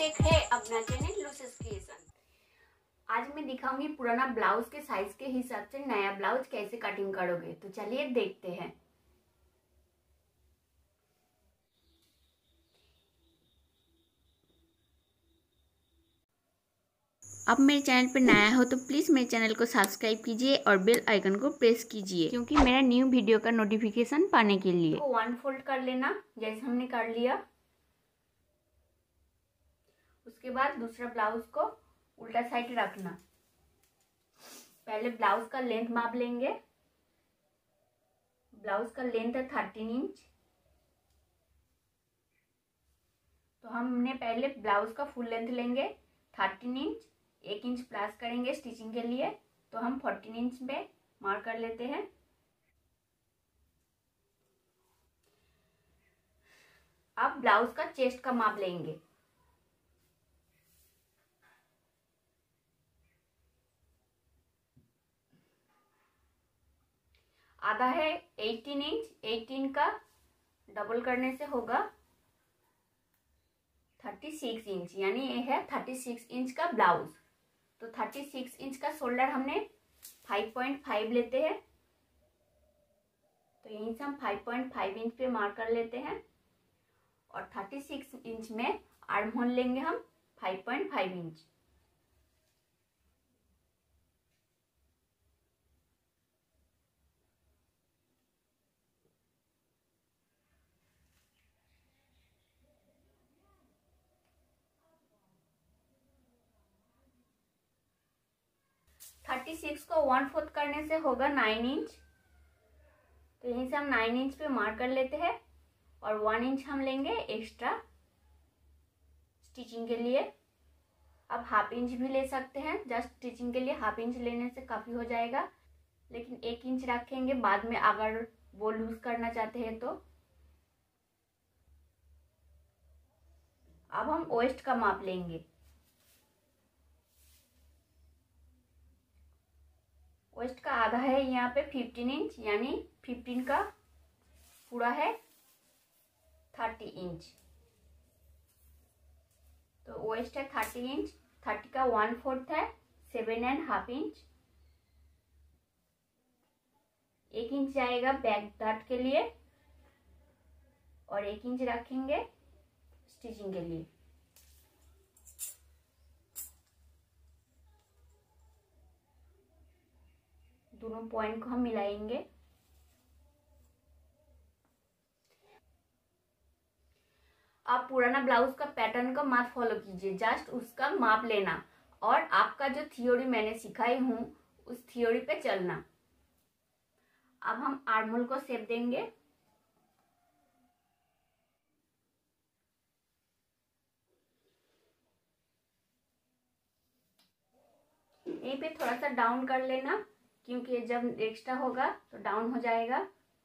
एक है अपना चैनल लूसेस क्रिएशन। आज मैं दिखाऊंगी पुराना ब्लाउज के साइज के हिसाब से नया ब्लाउज कैसे कटिंग करोगे। तो चलिए देखते हैं। अब मेरे चैनल पर नया हो तो प्लीज़ मेरे चैनल को सब्सक्राइब कीजिए और बेल आइकन को प्रेस कीजिए, क्योंकि मेरा न्यू वीडियो का नोटिफिकेशन पाने के लिए। तो वन फोल्ड कर लेना जैसे हमने कर लिया। उसके बाद दूसरा ब्लाउज को उल्टा साइड रखना। पहले ब्लाउज का लेंथ माप लेंगे। ब्लाउज का लेंथ है 13 इंच। तो हमने पहले ब्लाउज का फुल लेंथ लेंगे 13 इंच, 1 इंच प्लस करेंगे स्टिचिंग के लिए। तो हम 14 इंच पे मार्क कर लेते हैं। अब ब्लाउज का चेस्ट का माप लेंगे। आधा है 18 इंच, 18 का डबल करने से होगा 36 इंच, यानी ये है 36 इंच का ब्लाउज। तो 36 इंच का शोल्डर हमने 5.5 लेते हैं। तो यहीं से हम 5.5 इंच पे मार्क कर लेते हैं और 36 इंच में आर्म होल लेंगे हम 5.5 इंच। थर्टी सिक्स को 1/4 करने से होगा 9 इंच। तो यहीं से हम 9 इंच पे मार्क कर लेते हैं और 1 इंच हम लेंगे एक्स्ट्रा स्टिचिंग के लिए। अब हाफ इंच भी ले सकते हैं, जस्ट स्टिचिंग के लिए हाफ इंच लेने से काफ़ी हो जाएगा, लेकिन 1 इंच रखेंगे बाद में अगर वो लूज करना चाहते हैं तो। अब हम वेस्ट का माप लेंगे। वेस्ट का आधा है यहाँ पे 15 इंच, यानी 15 का पूरा है 30 इंच। तो वेस्ट है 30 इंच, 30 का 1/4 है 7.5 इंच। 1 इंच जाएगा बैक डार्ट के लिए और 1 इंच रखेंगे स्टिचिंग के लिए। दोनों पॉइंट को हम मिलाएंगे। आप पुराना ब्लाउज का पैटर्न का माप फॉलो कीजिए, जस्ट उसका माप लेना और आपका जो थ्योरी मैंने सिखाई हूँ उस थ्योरी पे चलना। अब हम आर्म होल को शेप देंगे। यहीं पे थोड़ा सा डाउन कर लेना, क्योंकि जब एक्स्ट्रा होगा तो डाउन हो जाएगा।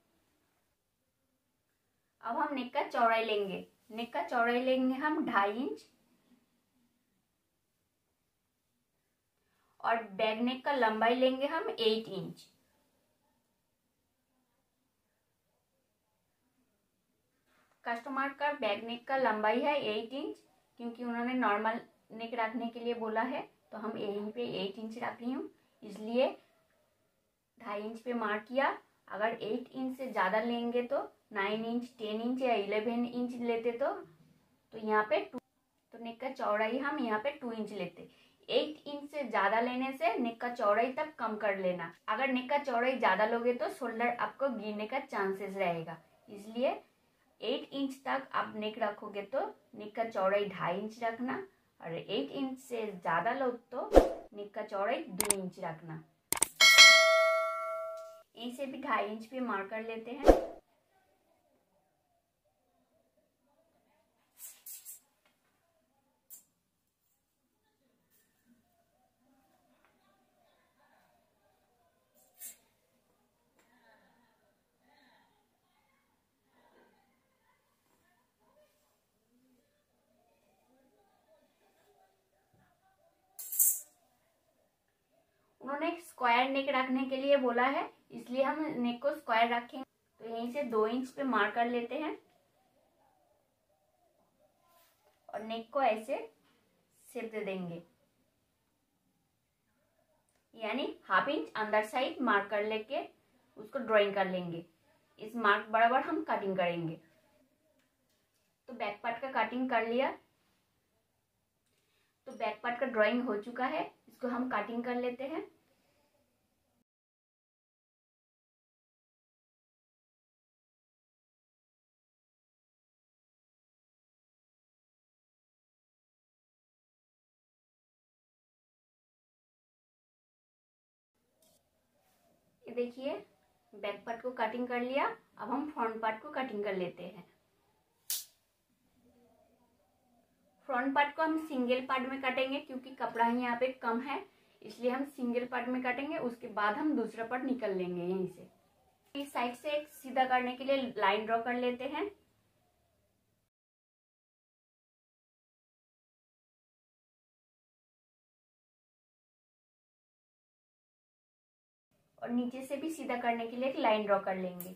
अब हम नेक का चौड़ाई लेंगे। नेक का चौड़ाई लेंगे हम 2.5 इंच और बैक नेक का लंबाई लेंगे हम 8 इंच। कस्टमर का बैक नेक का लंबाई है 8 इंच, क्योंकि उन्होंने नॉर्मल नेक रखने के लिए बोला है, तो हम यहीं पे 8 इंच रख रही हूँ, इसलिए 2.5 इंच पे मार्क किया। अगर 8 इंच से ज़्यादा लेंगे तो 9 इंच, 10 इंच या 11 इंच लेते तो यहाँ पे तो नेक का चौड़ाई हम यहाँ पे 2 इंच लेते। 8 इंच से ज़्यादा लेने से नेक का चौड़ाई तक कम कर लेना। अगर नेक का चौड़ाई ज़्यादा लोगे तो शोल्डर आपको गिरने का चांसेस रहेगा, इसलिए 8 इंच तक आप नेक रखोगे तो नेक का चौड़ाई 2.5 इंच रखना, और 8 इंच से ज़्यादा लो तो नेक का चौड़ाई 2 इंच रखना। इसे भी 2.5 इंच पे मार्क कर लेते हैं। उन्होंने स्क्वायर नेक रखने के लिए बोला है, इसलिए हम नेक को स्क्वायर रखेंगे। तो यहीं से 2 इंच पे मार्क कर लेते हैं और नेक को ऐसे शेप दे देंगे, यानी 1/2 इंच अंदर साइड मार्क कर लेके उसको ड्राइंग कर लेंगे। इस मार्क बराबर हम कटिंग करेंगे। तो बैक पार्ट का कटिंग कर लिया, तो बैक पार्ट का ड्राइंग हो चुका है, इसको हम कटिंग कर लेते हैं। ये देखिए बैक पार्ट को कटिंग कर लिया। अब हम फ्रंट पार्ट को कटिंग कर लेते हैं। फ्रंट पार्ट को हम सिंगल पार्ट में काटेंगे क्योंकि कपड़ा ही यहाँ पे कम है, इसलिए हम सिंगल पार्ट में काटेंगे। उसके बाद हम दूसरा पार्ट निकल लेंगे यहीं से। इस साइड से एक सीधा करने के लिए लाइन ड्रॉ कर लेते हैं। और नीचे से भी सीधा करने के लिए एक लाइन ड्रॉ कर लेंगे।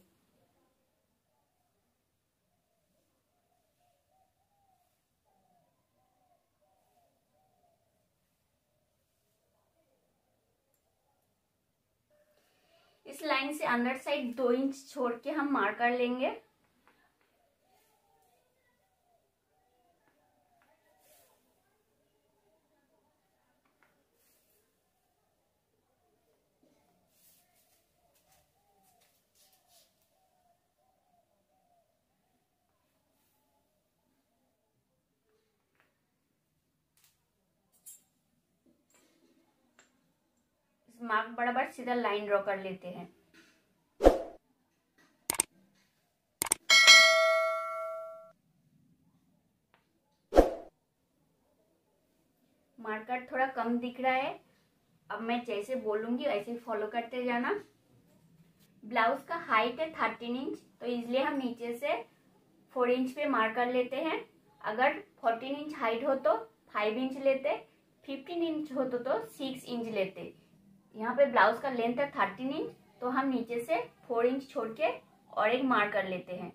इस लाइन से अंदर साइड 2 इंच छोड़ के हम मार्क कर लेंगे। इस मार्क बराबर सीधा लाइन ड्रॉ कर लेते हैं। मार्कर थोड़ा कम दिख रहा है, अब मैं जैसे बोलूंगी वैसे फॉलो करते जाना। ब्लाउज का हाइट है 13 इंच, तो इसलिए हम नीचे से 4 इंच पे मार्क कर लेते हैं। अगर 14 इंच हाइट हो तो 5 इंच लेते, 15 इंच हो तो 6 इंच लेते। यहाँ पे ब्लाउज का लेंथ है 13 इंच, तो हम नीचे से 4 इंच छोड़ के और एक मार्क कर लेते हैं।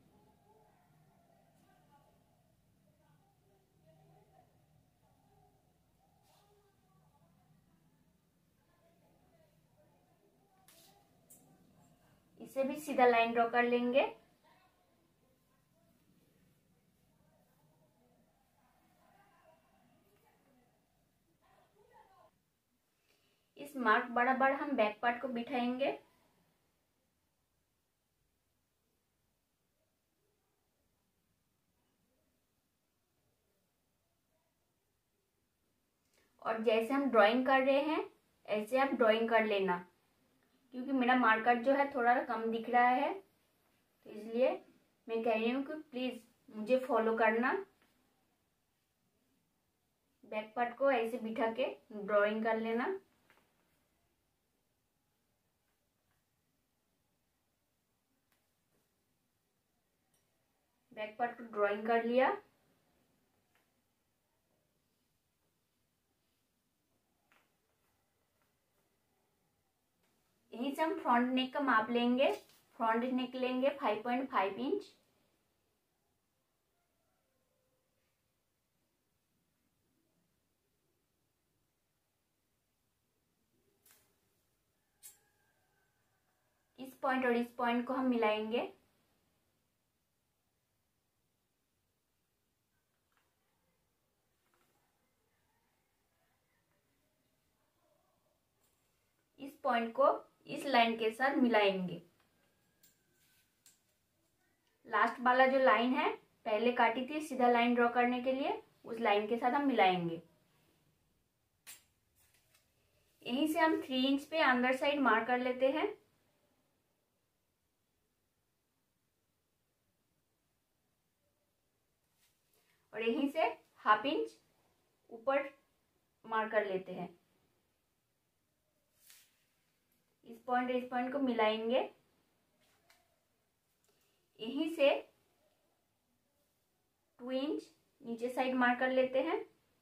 इसे भी सीधा लाइन ड्रॉ कर लेंगे। इस मार्क बराबर हम बैक पार्ट को बिठाएंगे। और जैसे हम ड्राइंग कर रहे हैं ऐसे आप ड्राइंग कर लेना, क्योंकि मेरा मार्कर जो है थोड़ा कम दिख रहा है, तो इसलिए मैं कह रही हूँ कि प्लीज मुझे फॉलो करना। बैक पार्ट को ऐसे बिठा के ड्राइंग कर लेना। बैक पार्ट को ड्राइंग कर लिया। यहीं से हम फ्रंट नेक का माप लेंगे। फ्रंट नेक लेंगे 5.5 इंच। इस पॉइंट और इस पॉइंट को हम मिलाएंगे। इस पॉइंट को इस लाइन के साथ मिलाएंगे। लास्ट वाला जो लाइन है पहले काटी थी सीधा लाइन ड्रॉ करने के लिए, उस लाइन के साथ हम मिलाएंगे। यहीं से हम 3 इंच पे अंदर साइड मार्क कर लेते हैं। और यहीं से 1/2 इंच ऊपर मार्क कर लेते हैं। इस पॉइंट को मिलाएंगे। यहीं से 2 इंच नीचे साइड मार्क कर लेते हैं।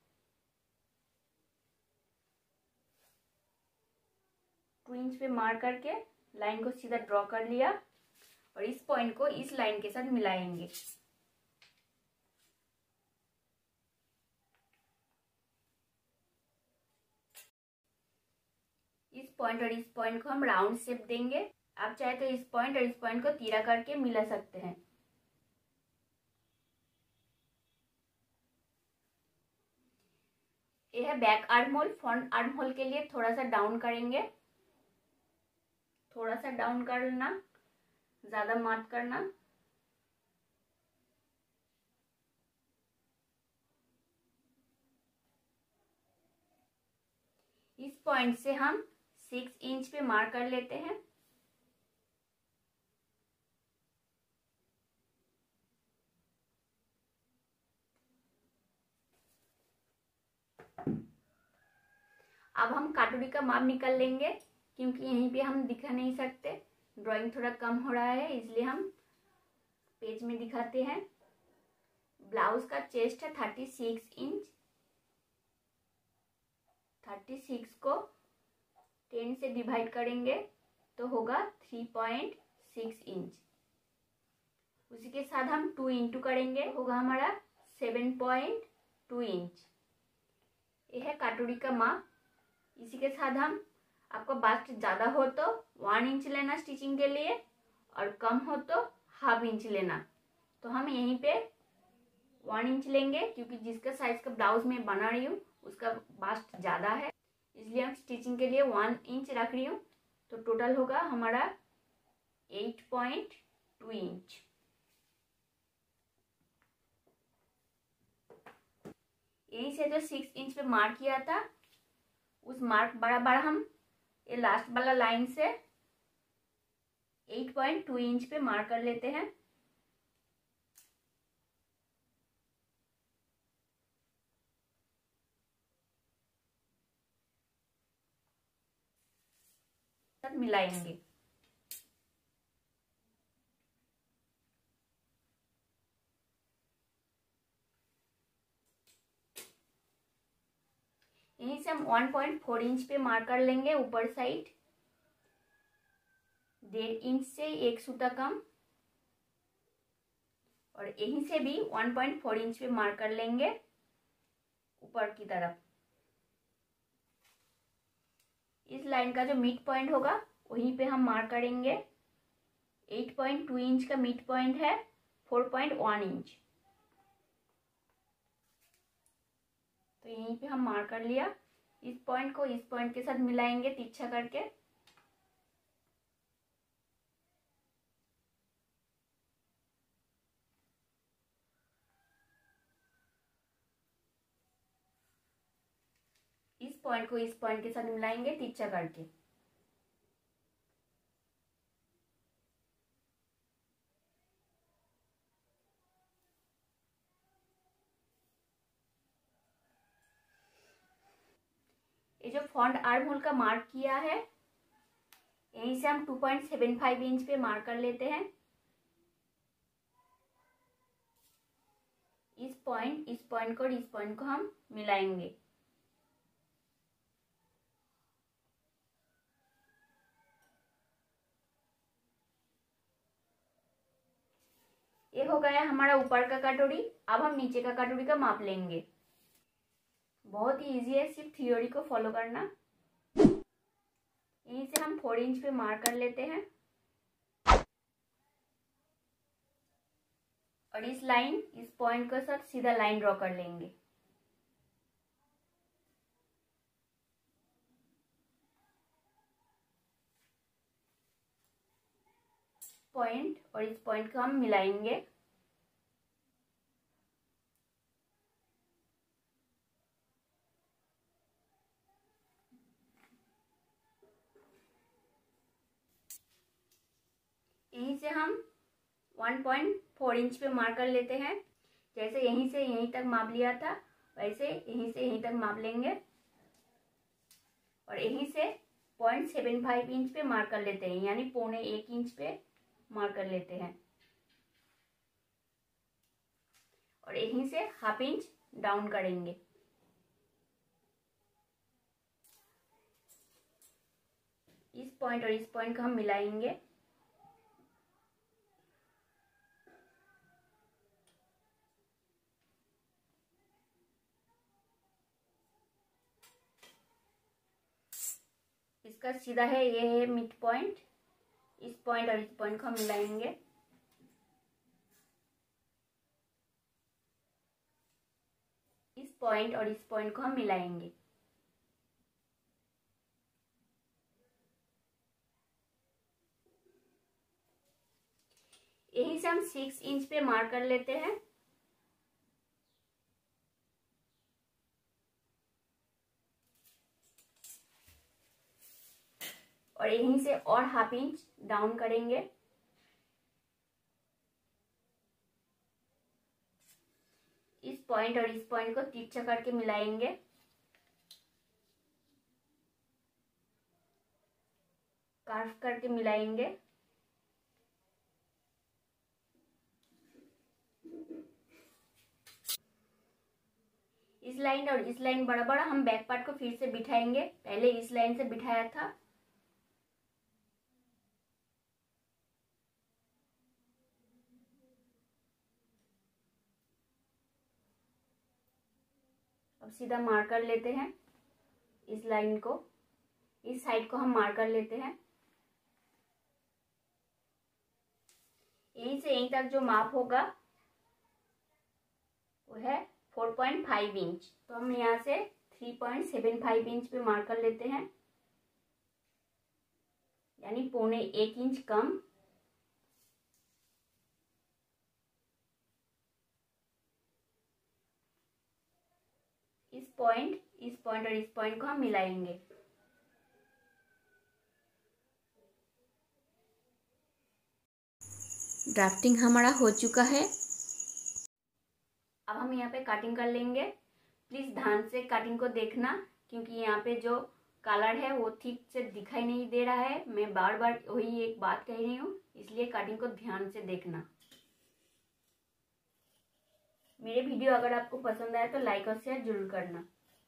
टू इंच पे मार्क करके लाइन को सीधा ड्रॉ कर लिया और इस पॉइंट को इस लाइन के साथ मिलाएंगे। पॉइंट और इस पॉइंट को हम राउंड शेप देंगे। आप चाहे तो इस पॉइंट और इस पॉइंट को तीरा करके मिला सकते हैं। यह है back armhole. Front armhole के लिए थोड़ा सा डाउन करेंगे, थोड़ा सा डाउन करना, ज्यादा मत करना। इस पॉइंट से हम 6 इंच पे मार्क कर लेते हैं। अब हम काटोरी का माप निकाल लेंगे, क्योंकि यहीं पे हम दिखा नहीं सकते, ड्राइंग थोड़ा कम हो रहा है, इसलिए हम पेज में दिखाते हैं। ब्लाउज का चेस्ट है 36 इंच। 36 को 10 से डिवाइड करेंगे तो होगा 3.6 इंच। उसी के साथ हम 2 इंटू करेंगे, होगा हमारा 7.2 इंच। यह है काटोरी का माप। इसी के साथ हम, आपका बास्ट ज़्यादा हो तो 1 इंच लेना स्टिचिंग के लिए, और कम हो तो हाफ इंच लेना। तो हम यहीं पे 1 इंच लेंगे, क्योंकि जिसका साइज का ब्लाउज मैं बना रही हूँ उसका बास्ट ज़्यादा है, इसलिए हम स्टिचिंग के लिए 1 इंच रख रही हूँ। तो टोटल होगा हमारा 8.2 इंच। यहीं से जो 6 इंच पे मार्क किया था, उस मार्क बराबर हम ये लास्ट वाला लाइन से 8.2 इंच पे मार्क कर लेते हैं। मिलाएंगे। यहीं से हम 1.4 इंच पे मार्क कर लेंगे ऊपर साइड, 1.5 इंच से 1 सूता कम, और यहीं से भी 1.4 इंच पे मार्क कर लेंगे ऊपर की तरफ। इस लाइन का जो मिड पॉइंट होगा वहीं पे हम मार्क करेंगे। 8.2 इंच का मिड पॉइंट है 4.1 इंच, तो यहीं पे हम मार्क कर लिया। इस पॉइंट को इस पॉइंट के साथ मिलाएंगे तिरछा करके। इस पॉइंट को इस पॉइंट के साथ मिलाएंगे तिरछा करके। ये जो फ्रंट आर्म होल का मार्क किया है, यहीं से हम 2.75 इंच पे मार्क कर लेते हैं। इस पॉइंट को और इस पॉइंट को हम मिलाएंगे। ये हो गया हमारा ऊपर का कटोरी। अब हम नीचे का कटोरी का माप लेंगे। बहुत ही इजी है, सिर्फ थ्योरी को फॉलो करना। यहीं से हम 4 इंच पे मार्क कर लेते हैं, और इस पॉइंट के साथ सीधा लाइन ड्रॉ कर लेंगे। पॉइंट और इस पॉइंट को हम मिलाएंगे। यहीं से हम 1.4 इंच पे मार्क कर लेते हैं। जैसे यहीं से यहीं तक माप लिया था, वैसे यहीं से यहीं तक माप लेंगे, और यहीं से 0.75 इंच पे मार्क कर लेते हैं, यानी 0.25 इंच पे मार्क कर लेते हैं, और यहीं से हाफ इंच डाउन करेंगे। इस पॉइंट और इस पॉइंट को हम मिलाएंगे। इसका सीधा है, ये है मिड पॉइंट। इस पॉइंट और इस पॉइंट को हम मिलाएंगे। इस पॉइंट और इस पॉइंट को हम मिलाएंगे। यहीं से हम 6 इंच पे मार्क कर लेते हैं। और यहीं से और ½ इंच डाउन करेंगे। इस पॉइंट और इस पॉइंट को तिरछा करके मिलाएंगे। कर्व करके मिलाएंगे। इस लाइन और इस लाइन बराबर हम बैक पार्ट को फिर से बिठाएंगे। पहले इस लाइन से बिठाया था। अब सीधा मार्क कर लेते हैं इस लाइन को। इस साइड को हम मार्क कर लेते हैं। यहीं से यहीं तक जो माप होगा वो है 4.5 इंच। तो हम यहाँ से 3.75 इंच पे मार्क कर लेते हैं, यानी 1.25 इंच कम। इस पॉइंट और इस पॉइंट को हम मिलाएंगे। ड्राफ्टिंग हमारा हो चुका है। अब हम यहाँ पे कटिंग कर लेंगे। प्लीज़ ध्यान से कटिंग को देखना, क्योंकि यहाँ पे जो कलर है वो ठीक से दिखाई नहीं दे रहा है। मैं बार बार वही एक बात कह रही हूँ, इसलिए कटिंग को ध्यान से देखना। मेरे वीडियो अगर आपको पसंद आए तो लाइक और शेयर जरूर करना।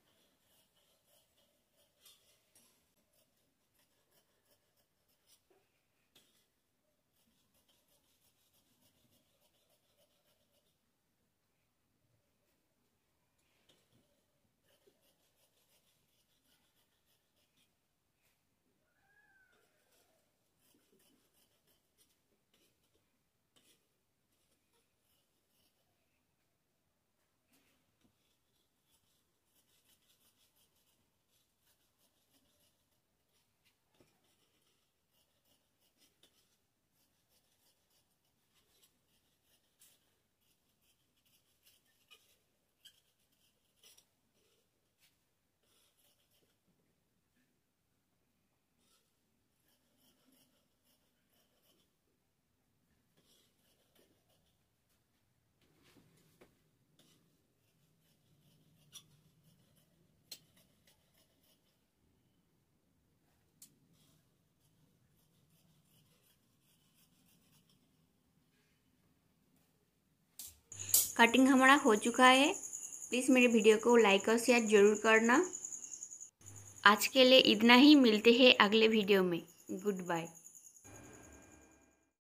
कटिंग हमारा हो चुका है। प्लीज़ मेरे वीडियो को लाइक और शेयर जरूर करना। आज के लिए इतना ही, मिलते हैं अगले वीडियो में। Good bye.